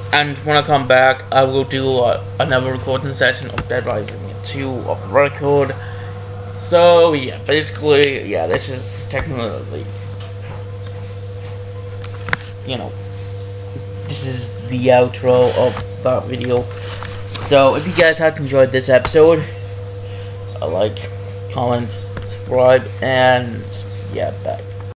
And when I come back, I will do another recording session of Dead Rising 2 of the record. So yeah, basically, yeah, this is technically, you know, this is the outro of that video. So if you guys have enjoyed this episode, like, comment, subscribe, and yeah, bye.